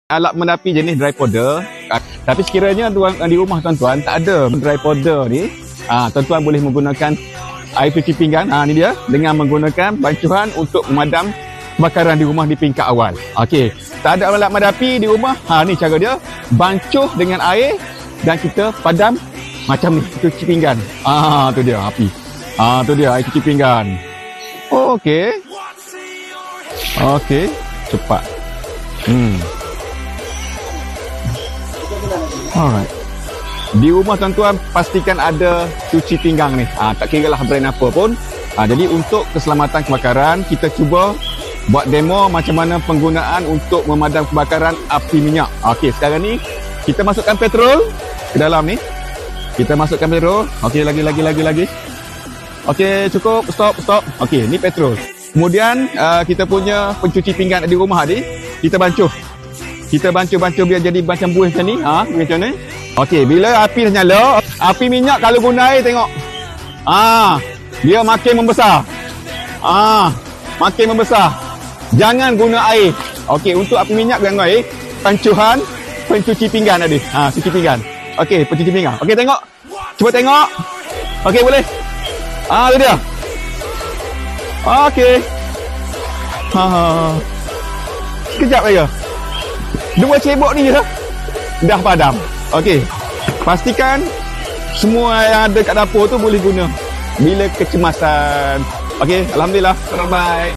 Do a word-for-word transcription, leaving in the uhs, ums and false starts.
Alat menapi jenis dry powder. Tapi sekiranya tuan di rumah tuan-tuan tak ada dry powder ni, ha, tuan-tuan boleh menggunakan air cuci pinggan. Ha, ni dia, dengan menggunakan bancuhan untuk memadam kebakaran di rumah di peringkat awal. Okey, tak ada alat menapi di rumah. Ha, ni cara dia, bancuh dengan air dan kita padam macam ni, cuci pinggan. Ah, tu dia api. Ah, tu dia air cuci pinggan. Oh, okey. Okey, cepat. Hmm. Alright. Di rumah tuan-tuan pastikan ada cuci pinggang ni. Ah, tak kira lah brand apa pun. Ah, jadi untuk keselamatan kebakaran, kita cuba buat demo macam mana penggunaan untuk memadam kebakaran api minyak. Okey, sekarang ni kita masukkan petrol ke dalam ni. Kita masukkan petrol. Okey, lagi lagi lagi lagi. Okey, cukup. Stop, stop. Okey, ni petrol. Kemudian uh, kita punya pencuci pinggan di rumah tadi, kita bancuh. Kita bancuh-bancuh biar jadi macam buih macam ni. Ha, macam ni. Okey, bila api dah nyala, api minyak kalau guna air tengok. Ah, dia makin membesar. Ah, makin membesar. Jangan guna air. Okey, untuk api minyak jangan guna air. Pancuhan pencuci pinggan tadi. Ha, cuci pinggan. Okey, pencuci pinggan. Okey, tengok. Cuba tengok. Okey, boleh. Ah, tu dia. Okey. Ha. Sekejap saja. Dua cebok ni je dah padam. Okey. Pastikan semua yang ada kat dapur tu boleh guna bila kecemasan. Okey, alhamdulillah. Bye.